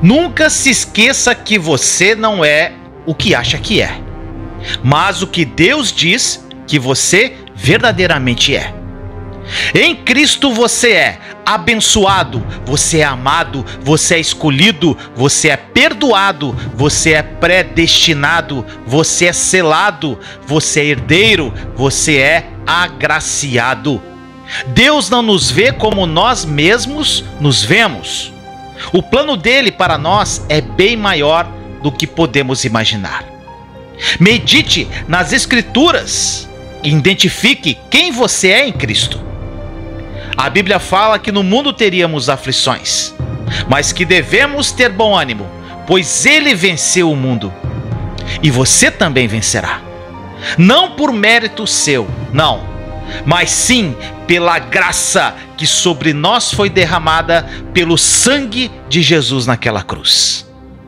Nunca se esqueça que você não é o que acha que é, mas o que Deus diz que você verdadeiramente é. Em Cristo você é abençoado, você é amado, você é escolhido, você é perdoado, você é predestinado, você é selado, você é herdeiro, você é agraciado. Deus não nos vê como nós mesmos nos vemos. O plano dele para nós é bem maior do que podemos imaginar. Medite nas Escrituras e identifique quem você é em Cristo. A Bíblia fala que no mundo teríamos aflições, mas que devemos ter bom ânimo, pois ele venceu o mundo. E você também vencerá. Não por mérito seu, não, mas sim pela graça que sobre nós foi derramada pelo sangue de Jesus naquela cruz.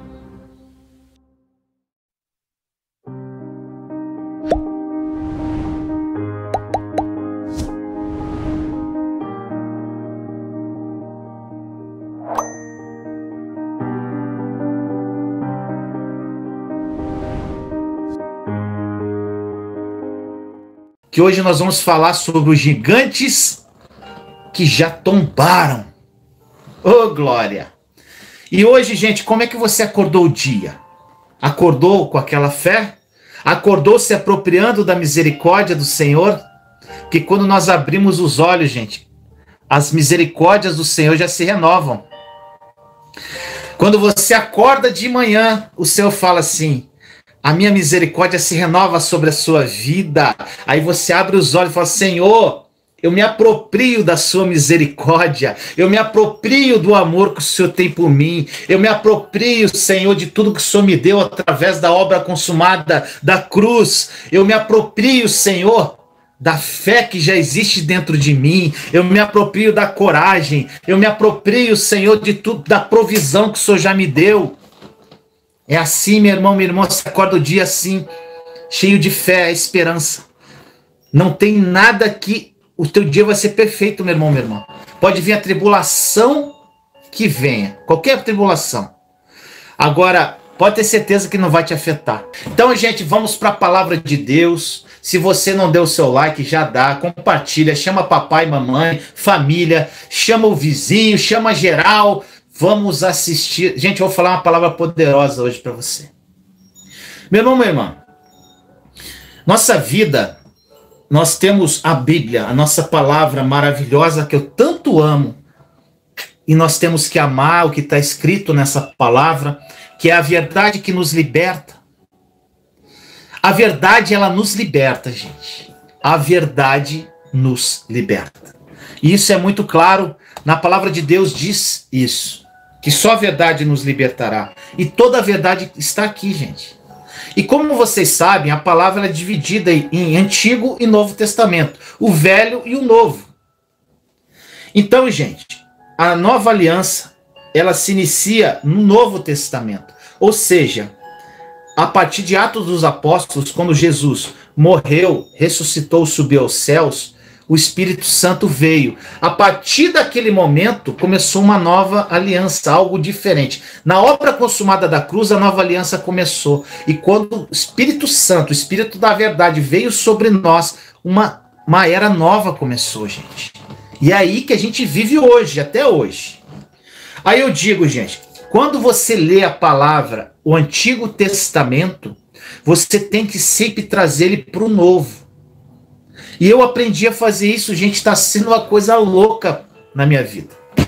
Que hoje nós vamos falar sobre os gigantes que já tombaram. Oh, glória! E hoje, gente, como é que você acordou o dia? Acordou com aquela fé? Acordou se apropriando da misericórdia do Senhor? Que quando nós abrimos os olhos, gente, as misericórdias do Senhor já se renovam. Quando você acorda de manhã, o Senhor fala assim: a minha misericórdia se renova sobre a sua vida. Aí você abre os olhos e fala: Senhor, eu me aproprio da sua misericórdia. Eu me aproprio do amor que o Senhor tem por mim. Eu me aproprio, Senhor, de tudo que o Senhor me deu através da obra consumada da cruz. Eu me aproprio, Senhor, da fé que já existe dentro de mim. Eu me aproprio da coragem. Eu me aproprio, Senhor, de tudo, da provisão que o Senhor já me deu. É assim, meu irmão, minha irmã, você acorda o dia assim, cheio de fé, esperança. Não tem nada que o teu dia vai ser perfeito, meu irmão, minha irmã. Pode vir a tribulação que venha, qualquer tribulação. Agora, pode ter certeza que não vai te afetar. Então, gente, vamos para a palavra de Deus. Se você não deu o seu like, já dá, compartilha, chama papai, mamãe, família, chama o vizinho, chama geral. Vamos assistir. Gente, eu vou falar uma palavra poderosa hoje para você. Meu irmão, minha irmã, nossa vida, nós temos a Bíblia, a nossa palavra maravilhosa que eu tanto amo. E nós temos que amar o que está escrito nessa palavra, que é a verdade que nos liberta. A verdade, ela nos liberta, gente. A verdade nos liberta. E isso é muito claro, na palavra de Deus diz isso. Que só a verdade nos libertará. E toda a verdade está aqui, gente. E como vocês sabem, a palavra é dividida em Antigo e Novo Testamento. O Velho e o Novo. Então, gente, a nova aliança, ela se inicia no Novo Testamento. Ou seja, a partir de Atos dos Apóstolos, quando Jesus morreu, ressuscitou, subiu aos céus, o Espírito Santo veio. A partir daquele momento, começou uma nova aliança, algo diferente. Na obra consumada da cruz, a nova aliança começou. E quando o Espírito Santo, o Espírito da verdade, veio sobre nós, uma era nova começou, gente. E é aí que a gente vive hoje, até hoje. Aí eu digo, gente, quando você lê a palavra, o Antigo Testamento, você tem que sempre trazer ele para o Novo. E eu aprendi a fazer isso, gente, está sendo uma coisa louca na minha vida.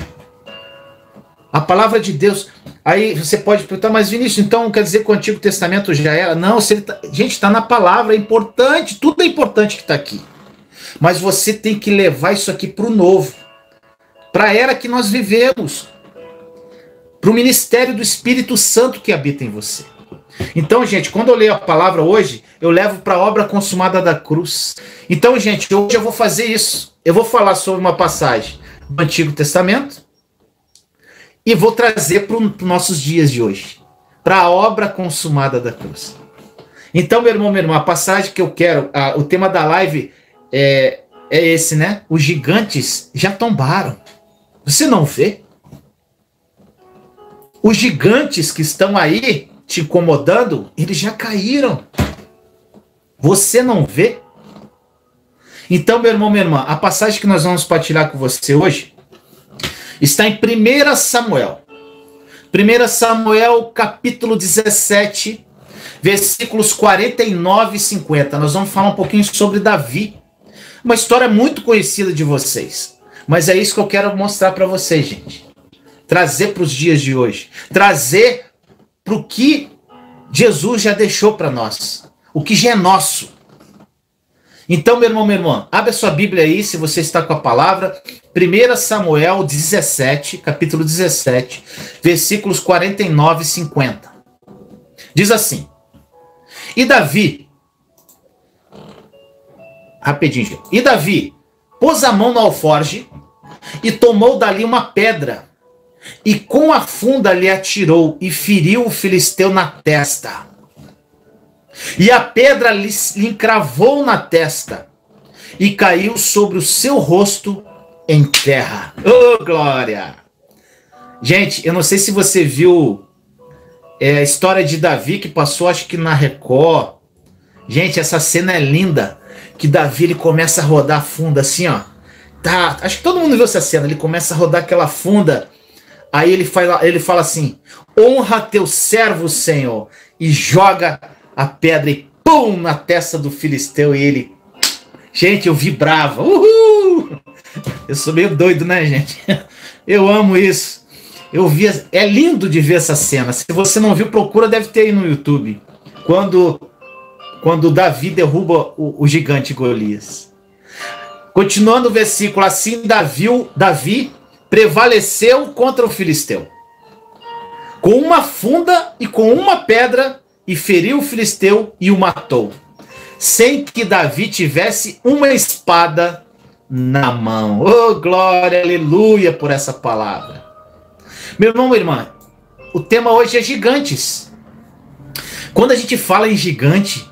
A palavra de Deus, aí você pode perguntar, mas Vinícius, então quer dizer que o Antigo Testamento já era? Não, gente, está na palavra, é importante, tudo é importante que está aqui. Mas você tem que levar isso aqui para o Novo, para a era que nós vivemos, para o ministério do Espírito Santo que habita em você. Então, gente, quando eu leio a palavra hoje, eu levo para a obra consumada da cruz. Então, gente, hoje eu vou fazer isso. Eu vou falar sobre uma passagem do Antigo Testamento e vou trazer para os nossos dias de hoje, para a obra consumada da cruz. Então, meu irmão, minha irmã, a passagem que eu quero, o tema da live é esse, né? Os gigantes já tombaram. Você não vê? Os gigantes que estão aí te incomodando, eles já caíram. Você não vê? Então, meu irmão, minha irmã, a passagem que nós vamos partilhar com você hoje está em 1 Samuel. 1 Samuel, capítulo 17, versículos 49 e 50. Nós vamos falar um pouquinho sobre Davi. Uma história muito conhecida de vocês. Mas é isso que eu quero mostrar para vocês, gente. Trazer para os dias de hoje. Trazer para o que Jesus já deixou para nós. O que já é nosso. Então, meu irmão, minha irmã, abre a sua Bíblia aí, se você está com a palavra. 1 Samuel 17, capítulo 17, versículos 49 e 50. Diz assim: E Davi, rapidinho, gente. E Davi pôs a mão no alforge e tomou dali uma pedra, e com a funda lhe atirou e feriu o filisteu na testa. E a pedra lhe encravou na testa e caiu sobre o seu rosto em terra. Oh, glória! Gente, eu não sei se você viu a história de Davi que passou, acho que na Record. Gente, essa cena é linda. Que Davi ele começa a rodar a funda assim, ó. Tá, acho que todo mundo viu essa cena. Ele começa a rodar aquela funda. Aí ele fala assim: honra teu servo, Senhor. E joga a pedra e pum, na testa do filisteu. E ele... Gente, eu vibrava. Uhul! Eu sou meio doido, né, gente? Eu amo isso. Eu via... É lindo de ver essa cena. Se você não viu, procura, deve ter aí no YouTube. Quando Davi derruba o gigante Golias. Continuando o versículo, assim Davi prevaleceu contra o filisteu, com uma funda e com uma pedra, e feriu o filisteu e o matou, sem que Davi tivesse uma espada na mão. Oh, glória, aleluia por essa palavra. Meu irmão, minha irmã, o tema hoje é gigantes. Quando a gente fala em gigante,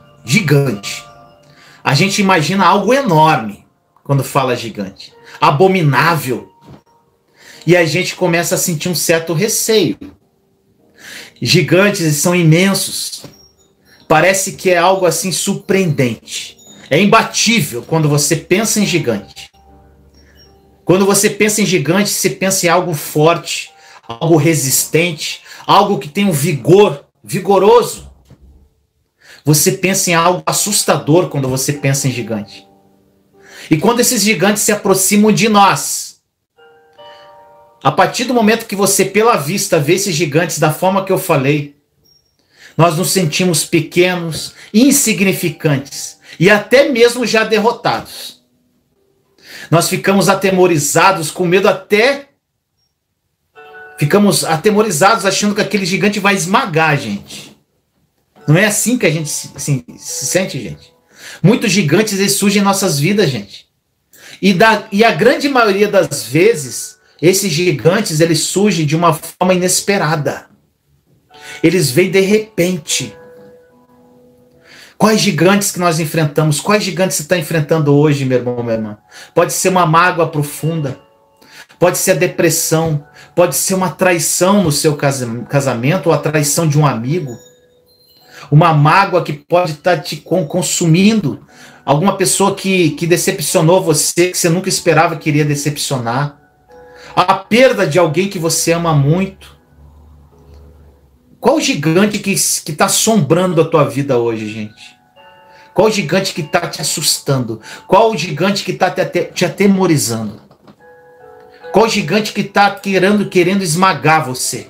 a gente imagina algo enorme quando fala gigante, abominável. E a gente começa a sentir um certo receio. Gigantes são imensos. Parece que é algo assim surpreendente. É imbatível quando você pensa em gigante. Quando você pensa em gigante, você pensa em algo forte, algo resistente, algo que tem um vigor, vigoroso. Você pensa em algo assustador quando você pensa em gigante. E quando esses gigantes se aproximam de nós, a partir do momento que você, pela vista, vê esses gigantes da forma que eu falei, nós nos sentimos pequenos, insignificantes e até mesmo já derrotados. Nós ficamos atemorizados, com medo até... Ficamos atemorizados achando que aquele gigante vai esmagar a gente. Não é assim que a gente se sente, gente. Muitos gigantes eles surgem em nossas vidas, gente. E a grande maioria das vezes, esses gigantes eles surgem de uma forma inesperada. Eles vêm de repente. Quais gigantes que nós enfrentamos? Quais gigantes você está enfrentando hoje, meu irmão, minha irmã? Pode ser uma mágoa profunda. Pode ser a depressão. Pode ser uma traição no seu casamento ou a traição de um amigo. Uma mágoa que pode estar te consumindo. Alguma pessoa que decepcionou você, que você nunca esperava que iria decepcionar. A perda de alguém que você ama muito. Qual o gigante que está assombrando a tua vida hoje, gente? Qual o gigante que está te assustando? Qual o gigante que está te atemorizando? Qual o gigante que está querendo esmagar você?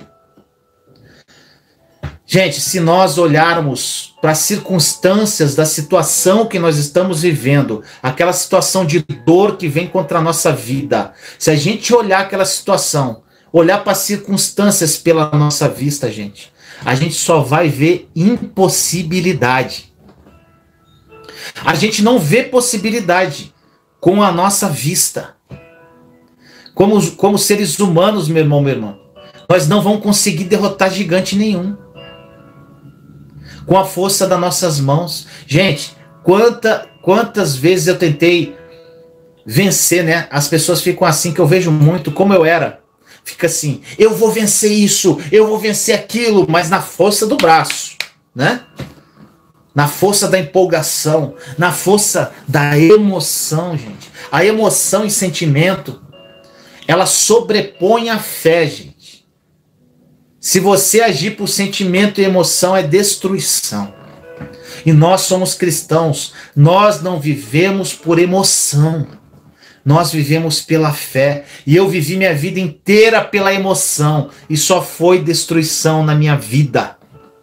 Gente, se nós olharmos para as circunstâncias da situação que nós estamos vivendo, aquela situação de dor que vem contra a nossa vida, se a gente olhar aquela situação, olhar para as circunstâncias pela nossa vista, gente, a gente só vai ver impossibilidade. A gente não vê possibilidade com a nossa vista. Como seres humanos, meu irmão, minha irmã, nós não vamos conseguir derrotar gigante nenhum. Com a força das nossas mãos. Gente, quantas vezes eu tentei vencer, né? As pessoas ficam assim, que eu vejo muito como eu era. fica assim, eu vou vencer isso, eu vou vencer aquilo, mas na força do braço, né? Na força da empolgação, na força da emoção, gente. A emoção e sentimento, ela sobrepõe a fé, gente. Se você agir por sentimento e emoção, é destruição. E nós somos cristãos, nós não vivemos por emoção. Nós vivemos pela fé. E eu vivi minha vida inteira pela emoção. E só foi destruição na minha vida.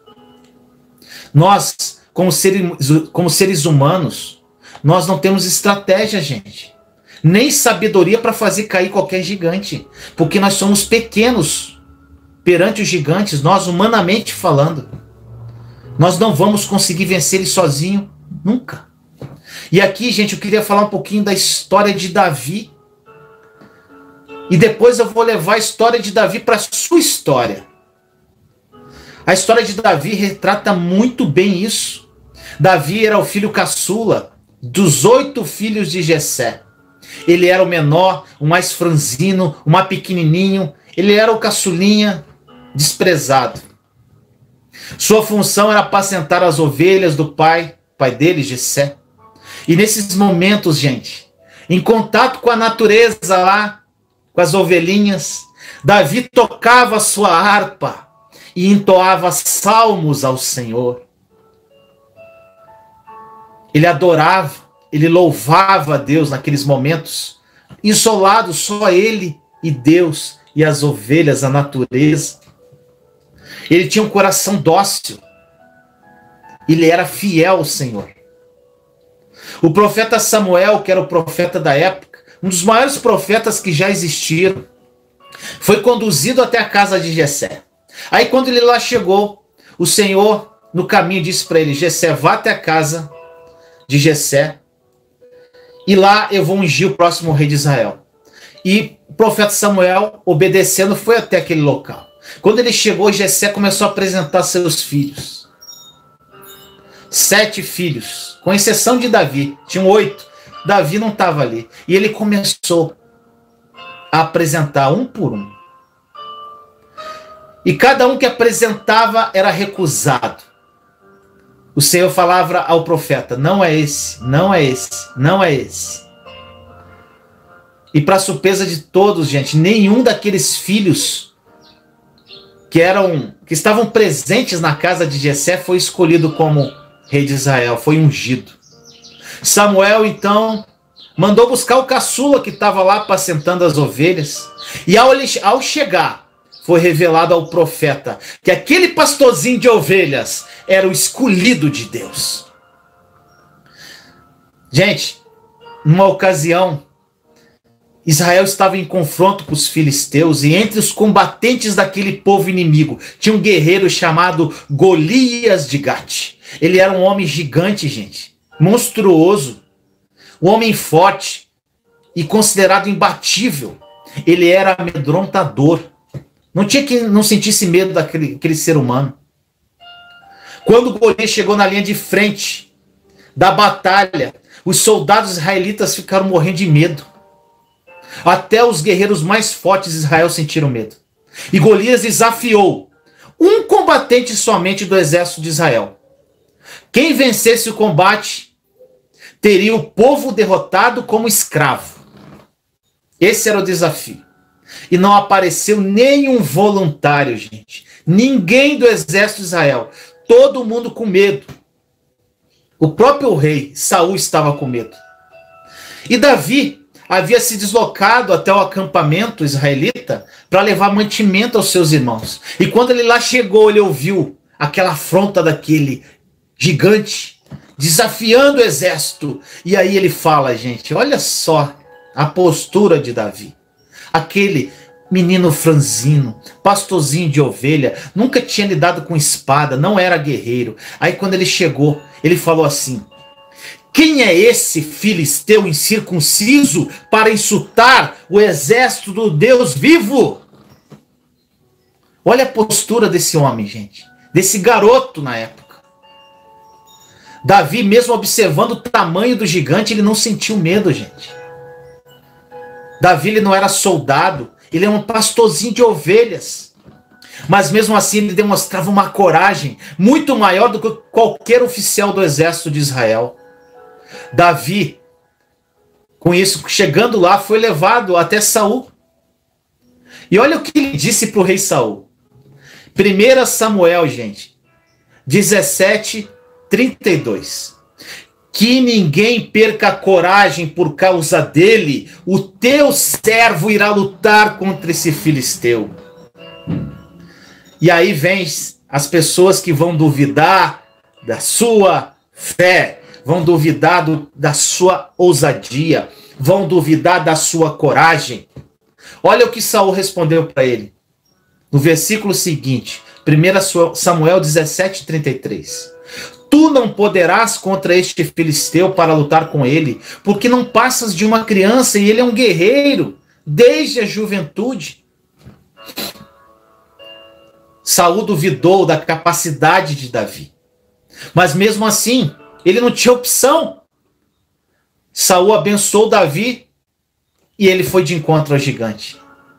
Nós, como seres humanos, nós não temos estratégia, gente. Nem sabedoria para fazer cair qualquer gigante. Porque nós somos pequenos perante os gigantes, nós humanamente falando. Nós não vamos conseguir vencer ele sozinho, nunca. E aqui, gente, eu queria falar um pouquinho da história de Davi. E depois eu vou levar a história de Davi para a sua história. A história de Davi retrata muito bem isso. Davi era o filho caçula dos 8 filhos de Jessé. Ele era o menor, o mais franzino, o mais pequenininho. Ele era o caçulinha desprezado. Sua função era apacentar as ovelhas do pai dele, Jessé. E nesses momentos, gente, em contato com a natureza lá, com as ovelhinhas, Davi tocava a sua harpa e entoava salmos ao Senhor. Ele adorava, ele louvava a Deus naqueles momentos, isolado, só ele e Deus e as ovelhas, a natureza. Ele tinha um coração dócil. Ele era fiel ao Senhor. O profeta Samuel, que era o profeta da época, um dos maiores profetas que já existiram, foi conduzido até a casa de Jessé. Aí quando ele lá chegou, o Senhor no caminho disse para ele: Jessé, vá até a casa de Jessé e lá eu vou ungir o próximo rei de Israel. E o profeta Samuel, obedecendo, foi até aquele local. Quando ele chegou, Jessé começou a apresentar seus filhos. 7 filhos, com exceção de Davi. Tinham 8. Davi não estava ali. E ele começou a apresentar um por um. E cada um que apresentava era recusado. O Senhor falava ao profeta: não é esse, não é esse, não é esse. E para surpresa de todos, gente, nenhum daqueles filhos que estavam presentes na casa de Jessé foi escolhido como rei de Israel, foi ungido. Samuel, então, mandou buscar o caçula que estava lá apacentando as ovelhas. E ao chegar, foi revelado ao profeta que aquele pastorzinho de ovelhas era o escolhido de Deus. Gente, numa ocasião, Israel estava em confronto com os filisteus, e entre os combatentes daquele povo inimigo tinha um guerreiro chamado Golias de Gate. Ele era um homem gigante, gente, monstruoso, um homem forte e considerado imbatível. Ele era amedrontador. Não tinha que não sentisse medo daquele ser humano. Quando Golias chegou na linha de frente da batalha, os soldados israelitas ficaram morrendo de medo. Até os guerreiros mais fortes de Israel sentiram medo. E Golias desafiou um combatente somente do exército de Israel. Quem vencesse o combate teria o povo derrotado como escravo. Esse era o desafio. E não apareceu nenhum voluntário, gente. Ninguém do exército de Israel. Todo mundo com medo. O próprio rei, Saul, estava com medo. E Davi havia se deslocado até o acampamento israelita para levar mantimento aos seus irmãos. E quando ele lá chegou, ele ouviu aquela afronta daquele gigante desafiando o exército. E aí ele fala, gente, olha só a postura de Davi. Aquele menino franzino, pastorzinho de ovelha, nunca tinha lidado com espada, não era guerreiro. Aí quando ele chegou, ele falou assim: quem é esse filisteu incircunciso para insultar o exército do Deus vivo? Olha a postura desse homem, gente. Desse garoto na época. Davi, mesmo observando o tamanho do gigante, ele não sentiu medo, gente. Davi, ele não era soldado. Ele é um pastorzinho de ovelhas. Mas mesmo assim ele demonstrava uma coragem muito maior do que qualquer oficial do exército de Israel. Davi, com isso, chegando lá, foi levado até Saul. E olha o que ele disse para o rei Saul. 1 Samuel, gente, 17:32. Que ninguém perca a coragem por causa dele, o teu servo irá lutar contra esse filisteu. E aí vem as pessoas que vão duvidar da sua fé, vão duvidar da sua ousadia, vão duvidar da sua coragem. Olha o que Saul respondeu para ele. No versículo seguinte, 1 Samuel 17:33. Tu não poderás contra este filisteu para lutar com ele, porque não passas de uma criança e ele é um guerreiro desde a juventude. Saul duvidou da capacidade de Davi. Mas mesmo assim, ele não tinha opção. Saul abençoou Davi e ele foi de encontro ao gigante.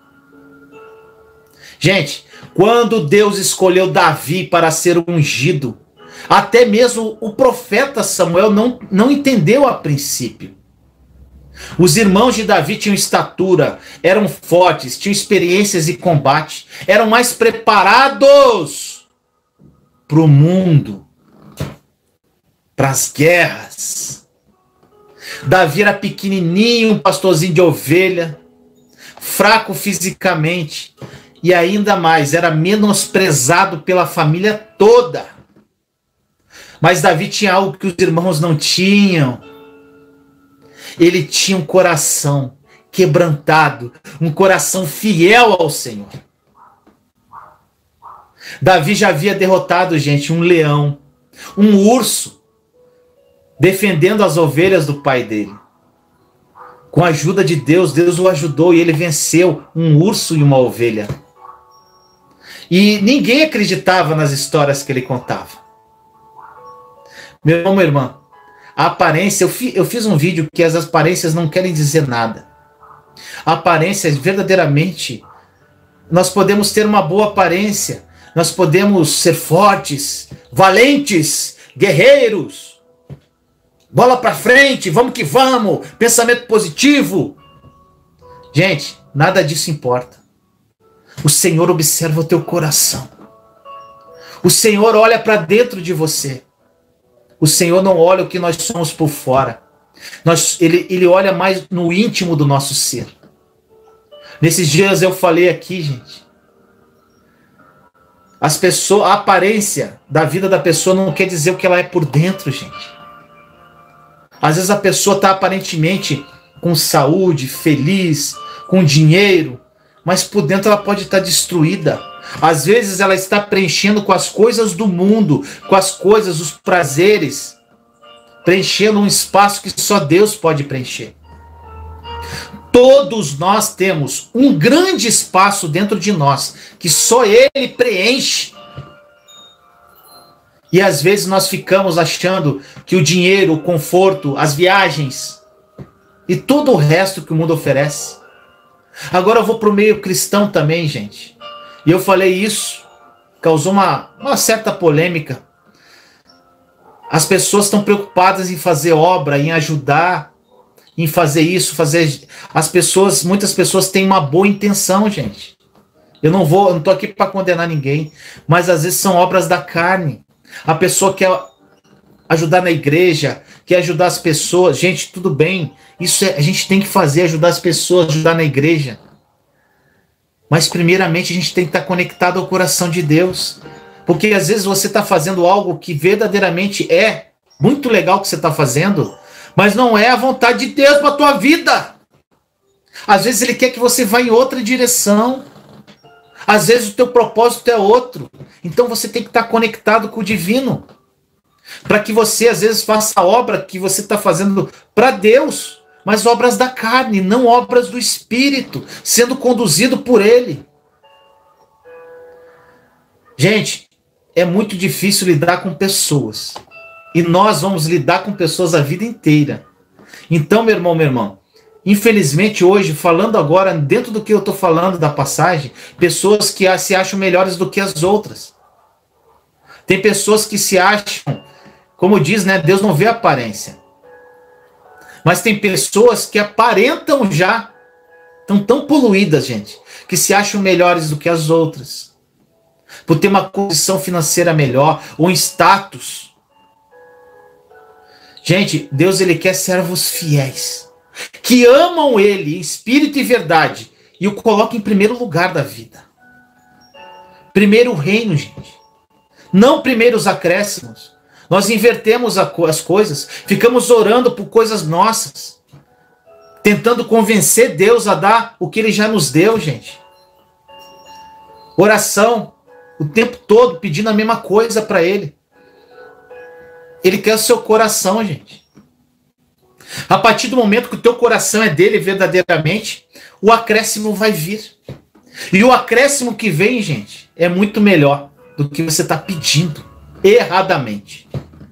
Gente, quando Deus escolheu Davi para ser ungido, até mesmo o profeta Samuel não entendeu a princípio. Os irmãos de Davi tinham estatura, eram fortes, tinham experiências em combate, eram mais preparados para o mundo, para as guerras. Davi era pequenininho, um pastorzinho de ovelha, fraco fisicamente e ainda mais, era menosprezado pela família toda. Mas Davi tinha algo que os irmãos não tinham. Ele tinha um coração quebrantado, um coração fiel ao Senhor. Davi já havia derrotado, gente, um leão, um urso, defendendo as ovelhas do pai dele. Com a ajuda de Deus, Deus o ajudou e ele venceu um urso e uma ovelha. E ninguém acreditava nas histórias que ele contava. Meu irmão, minha irmã, a aparência, eu fiz um vídeo que as aparências não querem dizer nada. A aparência, verdadeiramente, nós podemos ter uma boa aparência, nós podemos ser fortes, valentes, guerreiros, bola pra frente, vamos que vamos, pensamento positivo. Gente, nada disso importa. O Senhor observa o teu coração. O Senhor olha para dentro de você. O Senhor não olha o que nós somos por fora. Ele olha mais no íntimo do nosso ser. Nesses dias eu falei aqui, gente. A aparência da vida da pessoa não quer dizer o que ela é por dentro, gente. Às vezes a pessoa está aparentemente com saúde, feliz, com dinheiro, mas por dentro ela pode estar destruída. Às vezes ela está preenchendo com as coisas do mundo, com as coisas, os prazeres, preenchendo um espaço que só Deus pode preencher. Todos nós temos um grande espaço dentro de nós, que só Ele preenche. E às vezes nós ficamos achando que o dinheiro, o conforto, as viagens e todo o resto que o mundo oferece. Agora eu vou para o meio cristão também, gente. E eu falei isso, causou uma certa polêmica. As pessoas estão preocupadas em fazer obra, em ajudar, em fazer isso, fazer... Muitas pessoas têm uma boa intenção, gente. Eu não estou aqui para condenar ninguém, mas às vezes são obras da carne. A pessoa quer ajudar na igreja, quer ajudar as pessoas. Gente, tudo bem, a gente tem que fazer, ajudar as pessoas, ajudar na igreja. Mas primeiramente a gente tem que estar conectado ao coração de Deus. Porque às vezes você está fazendo algo que verdadeiramente é muito legal que você está fazendo, mas não é a vontade de Deus para a tua vida. Às vezes Ele quer que você vá em outra direção. Às vezes o teu propósito é outro. Então você tem que estar conectado com o divino. Para que você às vezes faça a obra que você está fazendo para Deus. Mas obras da carne, não obras do Espírito, sendo conduzido por Ele. Gente, é muito difícil lidar com pessoas. E nós vamos lidar com pessoas a vida inteira. Então, meu irmão, minha irmã, Infelizmente hoje, falando agora, dentro do que eu estou falando da passagem, pessoas que se acham melhores do que as outras. Tem pessoas que se acham, como diz, né? Deus não vê a aparência. Mas tem pessoas que aparentam já, estão tão poluídas, gente, que se acham melhores do que as outras. Por ter uma condição financeira melhor, ou um status. Gente, Deus ele quer servos fiéis, que amam ele em espírito e verdade, e o colocam em primeiro lugar da vida. Primeiro o reino, gente. Não primeiro os acréscimos. Nós invertemos as coisas, ficamos orando por coisas nossas, tentando convencer Deus a dar o que ele já nos deu, gente. Oração, o tempo todo pedindo a mesma coisa para ele. Ele quer o seu coração, gente. A partir do momento que o teu coração é dele verdadeiramente, o acréscimo vai vir. E o acréscimo que vem, gente, é muito melhor do que você está pedindo erradamente.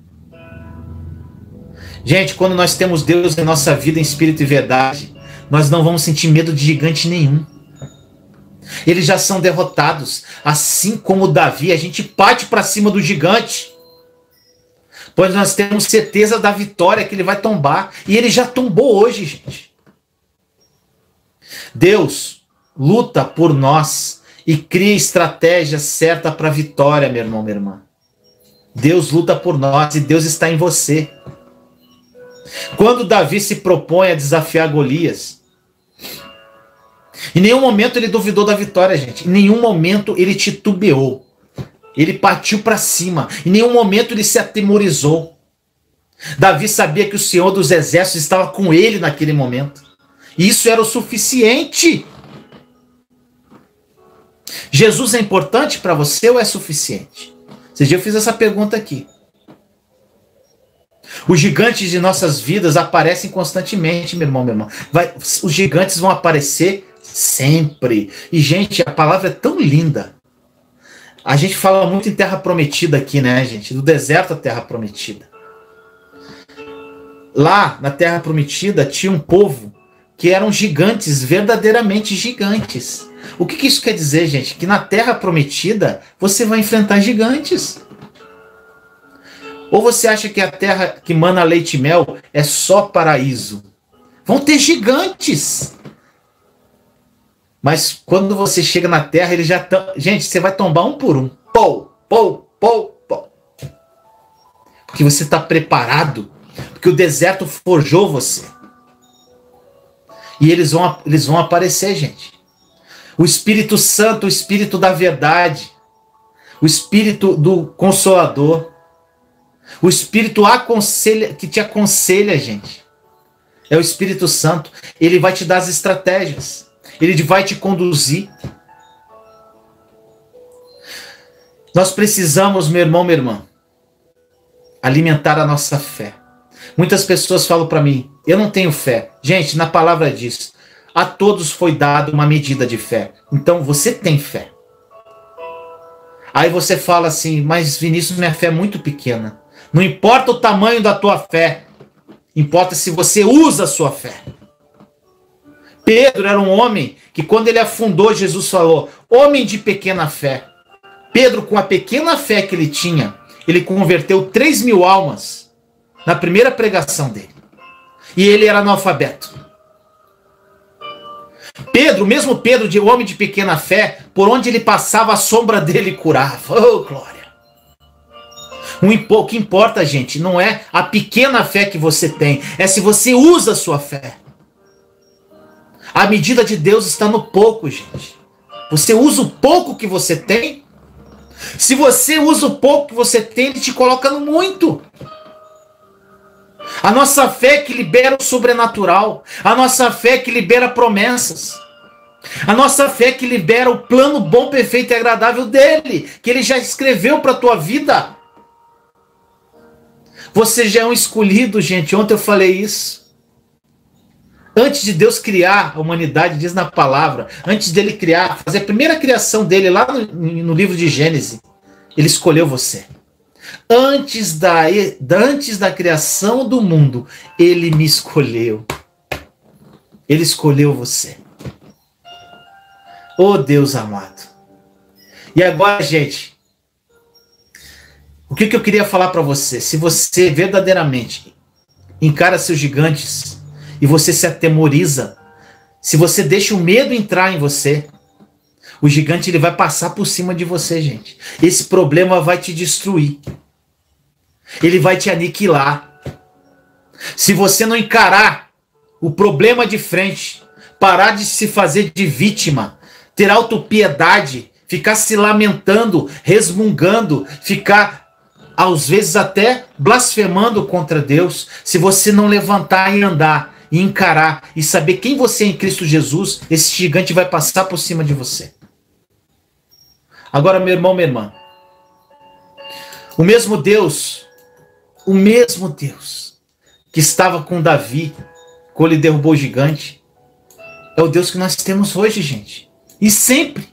Gente, quando nós temos Deus em nossa vida em espírito e verdade, nós não vamos sentir medo de gigante nenhum. Eles já são derrotados. Assim como Davi, a gente parte para cima do gigante, pois nós temos certeza da vitória, que ele vai tombar. E ele já tombou hoje, gente. Deus luta por nós e cria estratégia certa para a vitória, meu irmão, minha irmã. Deus luta por nós e Deus está em você. Quando Davi se propõe a desafiar Golias, em nenhum momento ele duvidou da vitória, gente. Em nenhum momento ele titubeou. Ele partiu para cima. Em nenhum momento ele se atemorizou. Davi sabia que o Senhor dos Exércitos estava com ele naquele momento. E isso era o suficiente. Jesus é importante para você ou é suficiente? Esse dia eu fiz essa pergunta aqui. Os gigantes de nossas vidas aparecem constantemente, meu irmão, minha irmã. Os gigantes vão aparecer sempre. E, gente, a palavra é tão linda. A gente fala muito em terra prometida aqui, né, gente? Do deserto à terra prometida. Lá, na terra prometida, tinha um povo que eram gigantes, verdadeiramente gigantes. O que isso quer dizer, gente? Que na terra prometida, você vai enfrentar gigantes. Ou você acha que a terra que mana leite e mel é só paraíso? Vão ter gigantes. Mas quando você chega na terra, eles já estão... Gente, você vai tombar um por um. Pou, pou, pou, pou. Porque você está preparado. Porque o deserto forjou você. E eles vão aparecer, gente. O Espírito Santo, o Espírito da verdade. O Espírito do Consolador. O Espírito que te aconselha, gente. É o Espírito Santo. Ele vai te dar as estratégias. Ele vai te conduzir. Nós precisamos, meu irmão, minha irmã, alimentar a nossa fé. Muitas pessoas falam para mim, eu não tenho fé. Gente, na palavra diz, a todos foi dado uma medida de fé. Então você tem fé. Aí você fala assim, mas Vinícius, minha fé é muito pequena. Não importa o tamanho da tua fé, importa se você usa a sua fé. Pedro era um homem que quando ele afundou, Jesus falou, homem de pequena fé. Pedro, com a pequena fé que ele tinha, ele converteu 3.000 almas na primeira pregação dele. E ele era analfabeto. Pedro, mesmo Pedro, de homem de pequena fé, por onde ele passava, a sombra dele curava. Oh, glória! O que importa, gente, não é a pequena fé que você tem, é se você usa a sua fé. A medida de Deus está no pouco, gente. Você usa o pouco que você tem. Se você usa o pouco que você tem, ele te coloca no muito. A nossa fé que libera o sobrenatural. A nossa fé que libera promessas. A nossa fé que libera o plano bom, perfeito e agradável dele, que ele já escreveu para a tua vida. Você já é um escolhido, gente. Ontem eu falei isso. Antes de Deus criar a humanidade, diz na palavra, antes dele criar, fazer a primeira criação dele lá no livro de Gênesis, ele escolheu você. Antes da criação do mundo, ele me escolheu. Ele escolheu você. Oh, Deus amado. E agora, gente, o que eu queria falar para você? Se você verdadeiramente encara seus gigantes e você se atemoriza, se você deixa o medo entrar em você, o gigante ele vai passar por cima de você, gente. Esse problema vai te destruir. Ele vai te aniquilar. Se você não encarar o problema de frente, parar de se fazer de vítima, ter autopiedade, ficar se lamentando, resmungando, ficar às vezes até blasfemando contra Deus, se você não levantar e andar, e encarar, e saber quem você é em Cristo Jesus, esse gigante vai passar por cima de você. Agora, meu irmão, minha irmã, o mesmo Deus que estava com Davi, quando ele derrubou o gigante, é o Deus que nós temos hoje, gente. E sempre.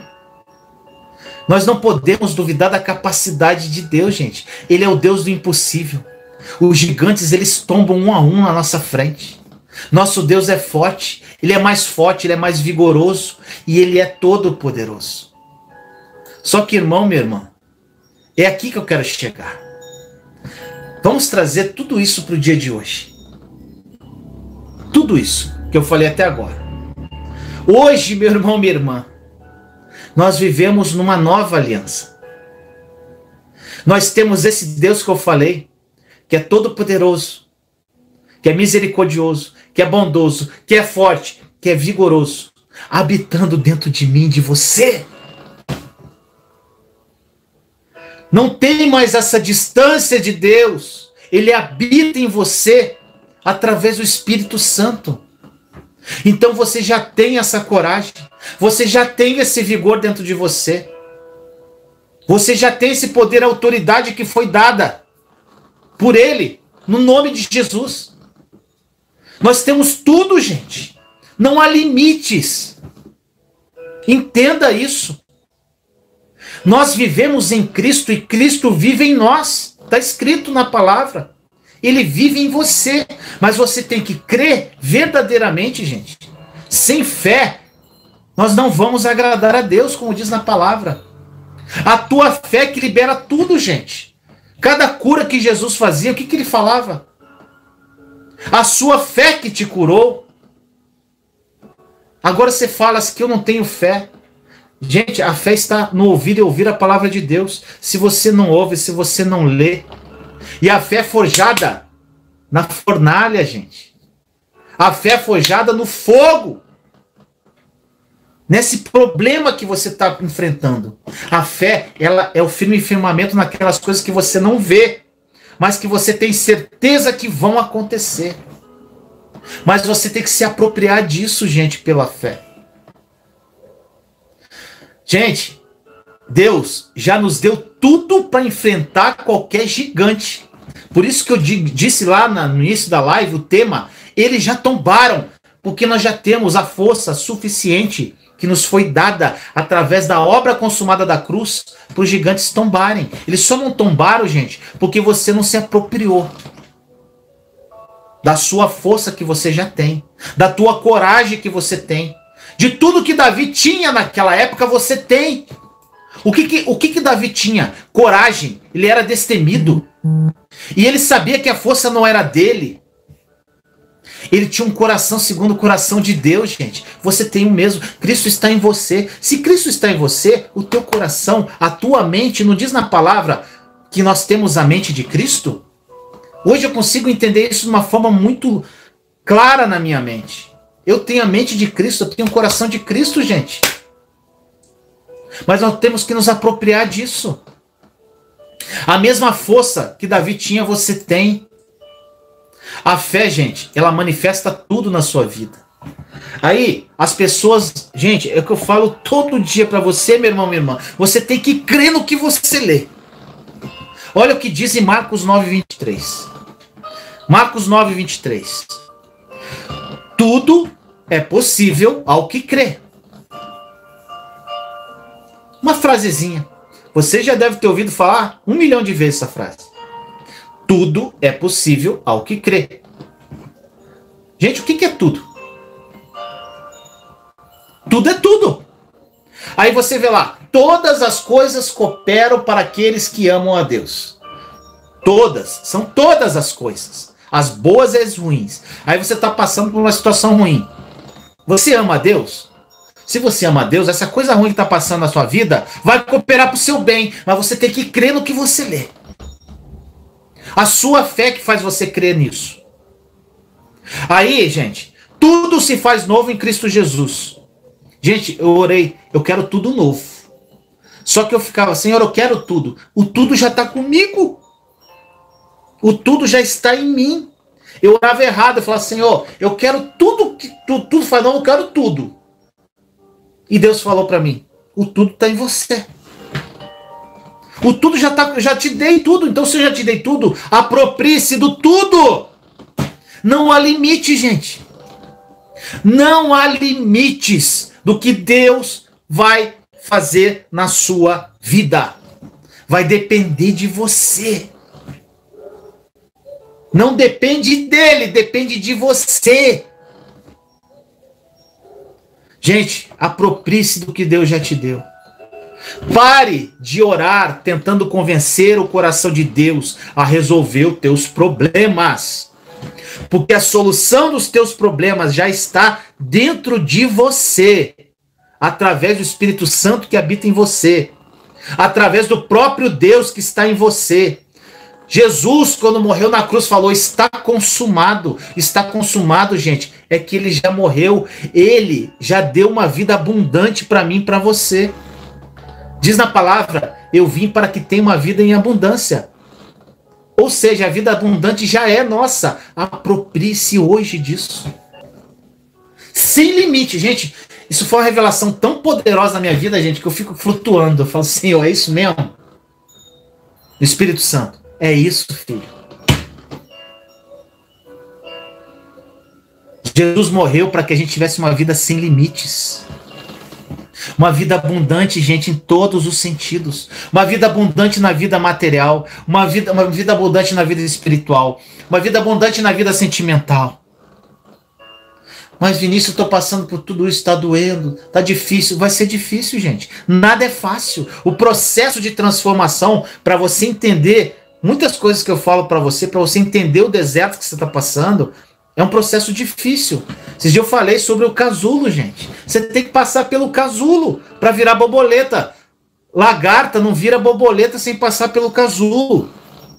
Nós não podemos duvidar da capacidade de Deus, gente. Ele é o Deus do impossível. Os gigantes, eles tombam um a um na nossa frente. Nosso Deus é forte. Ele é mais forte, ele é mais vigoroso. E ele é todo poderoso. Só que, irmão, minha irmã, é aqui que eu quero chegar. Vamos trazer tudo isso para o dia de hoje. Tudo isso que eu falei até agora. Hoje, meu irmão, minha irmã, nós vivemos numa nova aliança. Nós temos esse Deus que eu falei, que é todo poderoso, que é misericordioso, que é bondoso, que é forte, que é vigoroso, habitando dentro de mim, de você. Não tem mais essa distância de Deus. Ele habita em você através do Espírito Santo. Então você já tem essa coragem. Você já tem esse vigor dentro de você. Você já tem esse poder, autoridade que foi dada por Ele, no nome de Jesus. Nós temos tudo, gente. Não há limites. Entenda isso. Nós vivemos em Cristo e Cristo vive em nós. Está escrito na palavra. Ele vive em você. Mas você tem que crer verdadeiramente, gente. Sem fé, nós não vamos agradar a Deus, como diz na palavra. A tua fé que libera tudo, gente. Cada cura que Jesus fazia, o que ele falava? A sua fé que te curou. Agora você fala assim que eu não tenho fé. Gente, a fé está no ouvir e ouvir a palavra de Deus. Se você não ouve, se você não lê. E a fé é forjada na fornalha, gente. A fé é forjada no fogo. Nesse problema que você está enfrentando. A fé, ela é o firme firmamento naquelas coisas que você não vê, mas que você tem certeza que vão acontecer. Mas você tem que se apropriar disso, gente, pela fé. Gente, Deus já nos deu tudo para enfrentar qualquer gigante. Por isso que eu disse lá no início da live, o tema, eles já tombaram, porque nós já temos a força suficiente que nos foi dada através da obra consumada da cruz para os gigantes tombarem. Eles só não tombaram, gente, porque você não se apropriou da sua força que você já tem, da tua coragem que você tem. De tudo que Davi tinha naquela época, você tem. O que Davi tinha? Coragem. Ele era destemido. E ele sabia que a força não era dele. Ele tinha um coração segundo o coração de Deus, gente. Você tem o mesmo. Cristo está em você. Se Cristo está em você, o teu coração, a tua mente, não diz na palavra que nós temos a mente de Cristo? Hoje eu consigo entender isso de uma forma muito clara na minha mente. Eu tenho a mente de Cristo, eu tenho o coração de Cristo, gente. Mas nós temos que nos apropriar disso. A mesma força que Davi tinha, você tem. A fé, gente, ela manifesta tudo na sua vida. Aí, as pessoas... Gente, é o que eu falo todo dia para você, meu irmão, minha irmã. Você tem que crer no que você lê. Olha o que diz em Marcos 9:23. Marcos 9:23. Tudo é possível ao que crê. Uma frasezinha. Você já deve ter ouvido falar 1 milhão de vezes essa frase. Tudo é possível ao que crê. Gente, o que é tudo? Tudo é tudo. Aí você vê lá, todas as coisas cooperam para aqueles que amam a Deus. Todas, são todas as coisas. As boas e as ruins. Aí você está passando por uma situação ruim. Você ama a Deus? Se você ama a Deus, essa coisa ruim que está passando na sua vida vai cooperar para o seu bem, mas você tem que crer no que você lê. A sua fé que faz você crer nisso. Aí, gente, tudo se faz novo em Cristo Jesus. Gente, eu orei, eu quero tudo novo. Só que eu ficava, Senhor, eu quero tudo. O tudo já está comigo. O tudo já está em mim. Eu orava errado, eu falava, Senhor, eu quero tudo, que tudo faz novo, eu quero tudo. E Deus falou para mim, o tudo está em você. O tudo já te dei tudo, então se eu já te dei tudo, aproprie-se do tudo. Não há limite, gente. Não há limites do que Deus vai fazer na sua vida. Vai depender de você. Não depende dele, depende de você. Gente, aproprie-se do que Deus já te deu. Pare de orar tentando convencer o coração de Deus a resolver os teus problemas. Porque a solução dos teus problemas já está dentro de você. Através do Espírito Santo que habita em você. Através do próprio Deus que está em você. Jesus, quando morreu na cruz, falou, está consumado. Está consumado, gente. É que ele já morreu. Ele já deu uma vida abundante para mim e para você. Diz na palavra, eu vim para que tenha uma vida em abundância. Ou seja, a vida abundante já é nossa. Aproprie-se hoje disso. Sem limite, gente. Isso foi uma revelação tão poderosa na minha vida, gente, que eu fico flutuando. Eu falo, Senhor, é isso mesmo? Espírito Santo, é isso, filho. Jesus morreu para que a gente tivesse uma vida sem limites. Uma vida abundante, gente, em todos os sentidos. Uma vida abundante na vida material. Uma vida abundante na vida espiritual. Uma vida abundante na vida sentimental. Mas, Vinícius, eu estou passando por tudo isso, está doendo, está difícil. Vai ser difícil, gente. Nada é fácil. O processo de transformação, para você entender muitas coisas que eu falo para você entender o deserto que você está passando, é um processo difícil. Esses dias eu falei sobre o casulo, gente. Você tem que passar pelo casulo para virar borboleta. Lagarta não vira borboleta sem passar pelo casulo.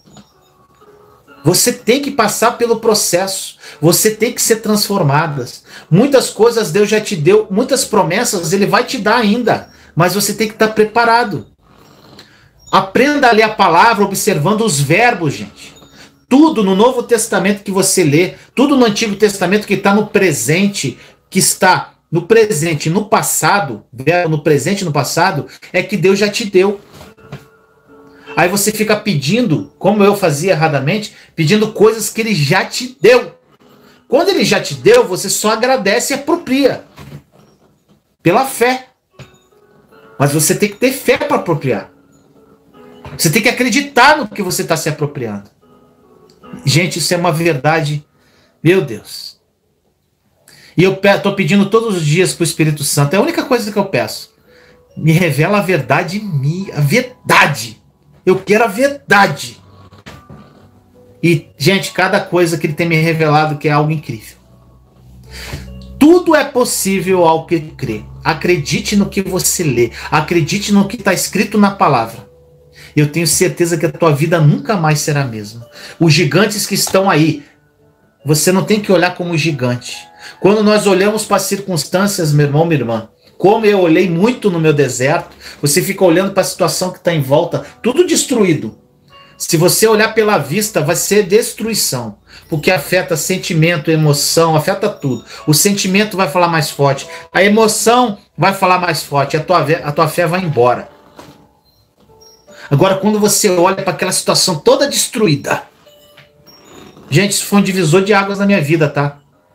Você tem que passar pelo processo. Você tem que ser transformadas. Muitas coisas Deus já te deu, muitas promessas Ele vai te dar ainda. Mas você tem que estar preparado. Aprenda a ler a palavra observando os verbos, gente. Tudo no Novo Testamento que você lê, tudo no Antigo Testamento que está no presente, que está no presente e no passado, no presente e no passado, é que Deus já te deu. Aí você fica pedindo, como eu fazia erradamente, pedindo coisas que Ele já te deu. Quando Ele já te deu, você só agradece e apropria. Pela fé. Mas você tem que ter fé para apropriar. Você tem que acreditar no que você está se apropriando. Gente, isso é uma verdade, meu Deus. E eu estou pedindo todos os dias para o Espírito Santo, é a única coisa que eu peço. Me revela a verdade em mim, a verdade. Eu quero a verdade. E, gente, cada coisa que ele tem me revelado que é algo incrível. Tudo é possível ao que crê. Acredite no que você lê. Acredite no que está escrito na palavra. Eu tenho certeza que a tua vida nunca mais será a mesma. Os gigantes que estão aí, você não tem que olhar como gigante. Quando nós olhamos para as circunstâncias, meu irmão, minha irmã, como eu olhei muito no meu deserto, você fica olhando para a situação que está em volta, tudo destruído. Se você olhar pela vista, vai ser destruição. Porque afeta sentimento, emoção, afeta tudo. O sentimento vai falar mais forte. A emoção vai falar mais forte. A tua fé vai embora. Agora, quando você olha para aquela situação toda destruída... Gente, isso foi um divisor de águas na minha vida, tá?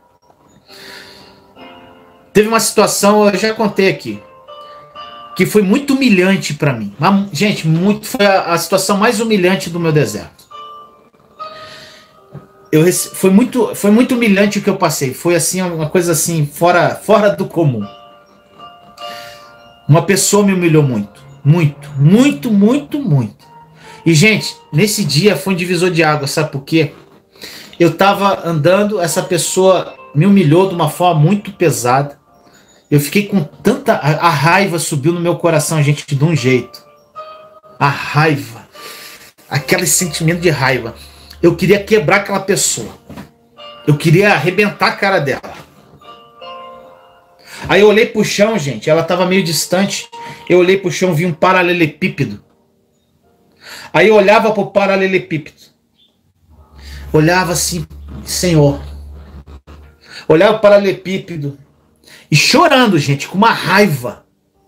Teve uma situação, eu já contei aqui, que foi muito humilhante para mim. Gente, foi a situação mais humilhante do meu deserto. Foi muito humilhante o que eu passei. Foi assim, uma coisa assim, fora do comum. Uma pessoa me humilhou muito. Muito, muito, muito, muito. E, gente, nesse dia foi um divisor de água, sabe por quê? Eu estava andando, essa pessoa me humilhou de uma forma muito pesada. Eu fiquei com tanta... A raiva subiu no meu coração, gente, de um jeito. A raiva. Aquele sentimento de raiva. Eu queria quebrar aquela pessoa. Eu queria arrebentar a cara dela. Aí eu olhei pro chão, gente. Ela estava meio distante. Eu olhei pro chão, vi um paralelepípedo. Aí eu olhava pro paralelepípedo. Olhava assim, Senhor. Olhava o paralelepípedo. E chorando, gente, com uma raiva.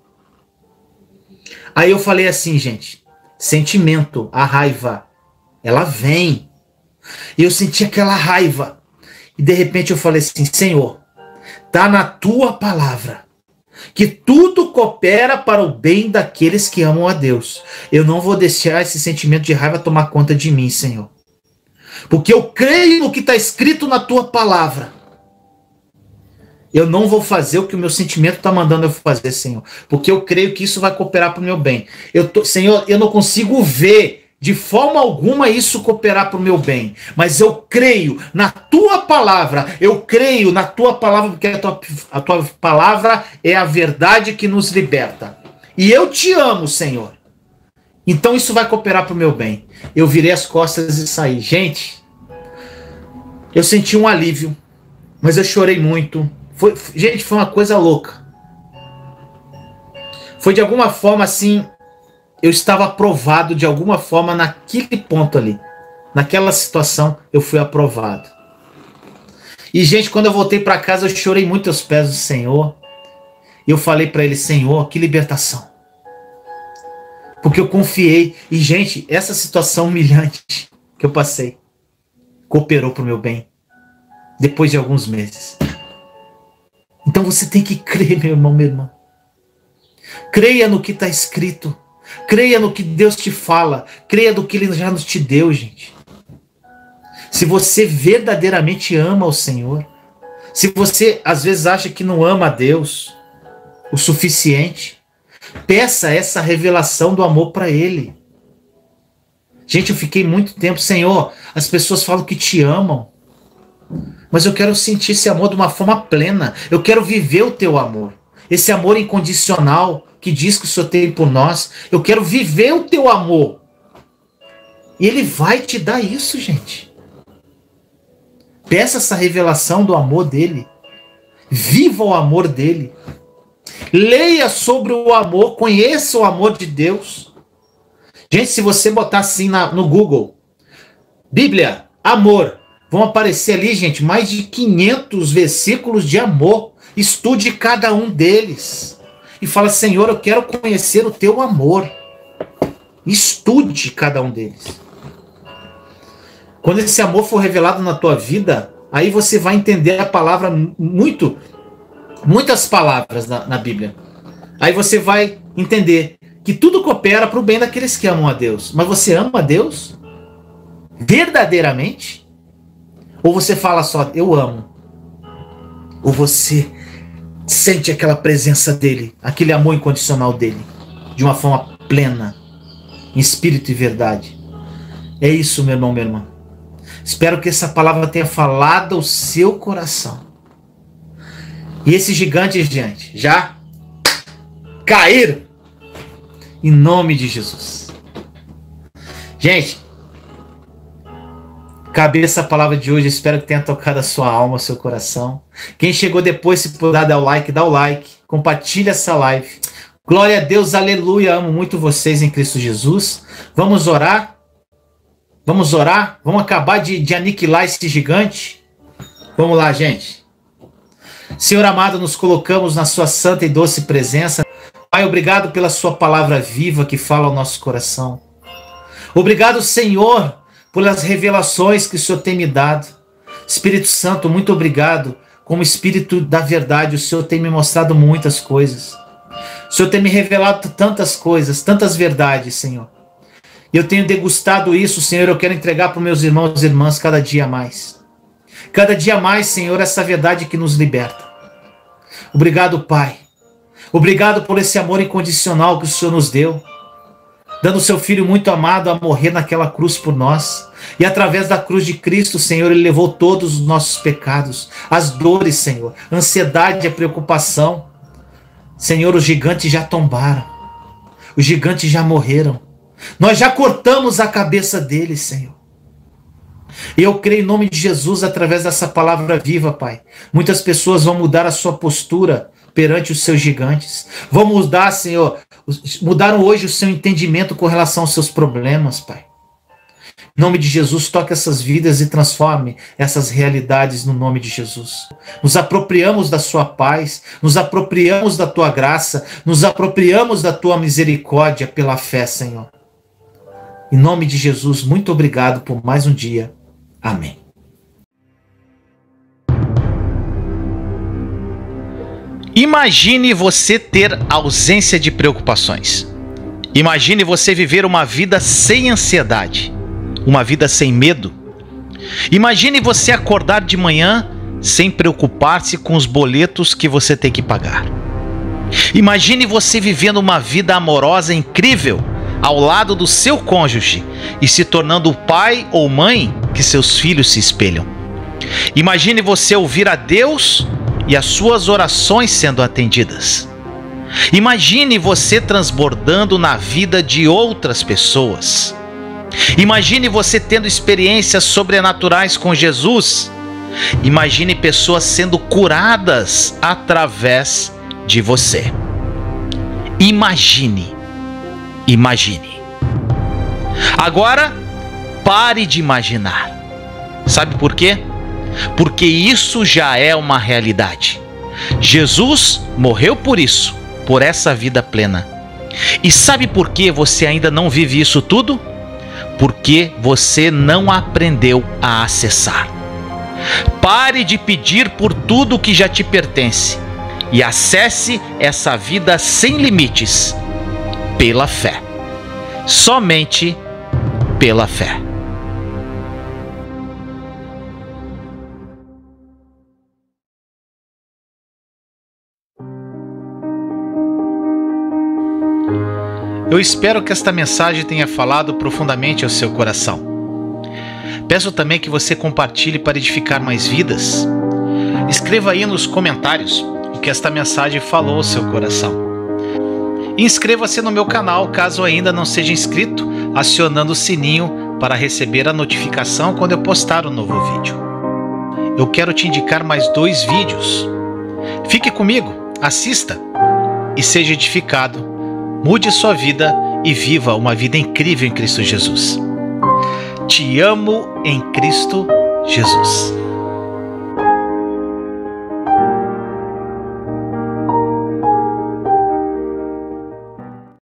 Aí eu falei assim, gente. Sentimento, a raiva, ela vem. E eu senti aquela raiva. E de repente eu falei assim, Senhor, tá na tua palavra que tudo coopera para o bem daqueles que amam a Deus. Eu não vou deixar esse sentimento de raiva tomar conta de mim, Senhor. Porque eu creio no que está escrito na tua palavra. Eu não vou fazer o que o meu sentimento está mandando eu fazer, Senhor. Porque eu creio que isso vai cooperar para o meu bem. Senhor, eu não consigo ver de forma alguma isso cooperar para o meu bem. Mas eu creio na tua palavra. Eu creio na tua palavra, porque a tua palavra é a verdade que nos liberta. E eu te amo, Senhor. Então isso vai cooperar para o meu bem. Eu virei as costas e saí. Gente, eu senti um alívio. Mas eu chorei muito. Gente, foi uma coisa louca. Foi de alguma forma assim... Eu estava aprovado de alguma forma naquele ponto ali. Naquela situação, eu fui aprovado. E, gente, quando eu voltei para casa, eu chorei muito aos pés do Senhor. E eu falei para ele, Senhor, que libertação. Porque eu confiei. E, gente, essa situação humilhante que eu passei cooperou para o meu bem. Depois de alguns meses. Então você tem que crer, meu irmão, minha irmã. Creia no que está escrito. Creia no que Deus te fala. Creia no que Ele já nos te deu, gente. Se você verdadeiramente ama o Senhor, se você às vezes acha que não ama a Deus o suficiente, peça essa revelação do amor para Ele. Gente, eu fiquei muito tempo, Senhor, as pessoas falam que te amam, mas eu quero sentir esse amor de uma forma plena. Eu quero viver o teu amor. Esse amor incondicional que diz que o Senhor tem por nós. Eu quero viver o teu amor. E Ele vai te dar isso, gente. Peça essa revelação do amor dEle. Viva o amor dEle. Leia sobre o amor. Conheça o amor de Deus. Gente, se você botar assim no Google, Bíblia, amor, vão aparecer ali, gente, mais de 500 versículos de amor. Estude cada um deles. E fala, Senhor, eu quero conhecer o teu amor. Estude cada um deles. Quando esse amor for revelado na tua vida, aí você vai entender a palavra muitas palavras na Bíblia. Aí você vai entender que tudo coopera para o bem daqueles que amam a Deus. Mas você ama a Deus? Verdadeiramente? Ou você fala só, eu amo? Ou você sente aquela presença dele, aquele amor incondicional dele, de uma forma plena, em espírito e verdade? É isso, meu irmão, minha irmã. Espero que essa palavra tenha falado ao seu coração. E esses gigantes, gente, já caíram em nome de Jesus. Gente, cabe essa palavra de hoje. Espero que tenha tocado a sua alma, o seu coração. Quem chegou depois, se puder dar o like, dá o like. Compartilha essa live. Glória a Deus, aleluia. Amo muito vocês em Cristo Jesus. Vamos orar? Vamos orar? Vamos acabar de aniquilar esse gigante? Vamos lá, gente. Senhor amado, nos colocamos na sua santa e doce presença. Pai, obrigado pela sua palavra viva que fala ao nosso coração. Obrigado, Senhor, pelas revelações que o Senhor tem me dado. Espírito Santo, muito obrigado. Como Espírito da verdade, o Senhor tem me mostrado muitas coisas. O Senhor tem me revelado tantas coisas, tantas verdades, Senhor. E eu tenho degustado isso, Senhor. Eu quero entregar para os meus irmãos e irmãs cada dia mais. Cada dia mais, Senhor, essa verdade que nos liberta. Obrigado, Pai. Obrigado por esse amor incondicional que o Senhor nos deu, dando o seu Filho muito amado a morrer naquela cruz por nós. E através da cruz de Cristo, Senhor, Ele levou todos os nossos pecados, as dores, Senhor, a ansiedade, a preocupação. Senhor, os gigantes já tombaram, os gigantes já morreram. Nós já cortamos a cabeça deles, Senhor. E eu creio em nome de Jesus, através dessa palavra viva, Pai. Muitas pessoas vão mudar a sua postura perante os seus gigantes. Vão mudar, Senhor, mudaram hoje o seu entendimento com relação aos seus problemas, Pai. Em nome de Jesus, toque essas vidas e transforme essas realidades no nome de Jesus. Nos apropriamos da sua paz, nos apropriamos da tua graça, nos apropriamos da tua misericórdia pela fé, Senhor. Em nome de Jesus, muito obrigado por mais um dia. Amém. Imagine você ter ausência de preocupações. Imagine você viver uma vida sem ansiedade, uma vida sem medo. Imagine você acordar de manhã sem preocupar-se com os boletos que você tem que pagar. Imagine você vivendo uma vida amorosa incrível ao lado do seu cônjuge e se tornando o pai ou mãe que seus filhos se espelham. Imagine você ouvir a Deus e as suas orações sendo atendidas. Imagine você transbordando na vida de outras pessoas. Imagine você tendo experiências sobrenaturais com Jesus. Imagine pessoas sendo curadas através de você. Imagine. Agora, pare de imaginar. Sabe por quê? Porque isso já é uma realidade. Jesus morreu por isso, por essa vida plena. E sabe por que você ainda não vive isso tudo? Porque você não aprendeu a acessar. Pare de pedir por tudo que já te pertence e acesse essa vida sem limites, pela fé. Somente pela fé. Eu espero que esta mensagem tenha falado profundamente ao seu coração. Peço também que você compartilhe para edificar mais vidas. Escreva aí nos comentários o que esta mensagem falou ao seu coração. E inscreva-se no meu canal caso ainda não seja inscrito, acionando o sininho para receber a notificação quando eu postar um novo vídeo. Eu quero te indicar mais 2 vídeos. Fique comigo, assista e seja edificado. Mude sua vida e viva uma vida incrível em Cristo Jesus. Te amo em Cristo Jesus.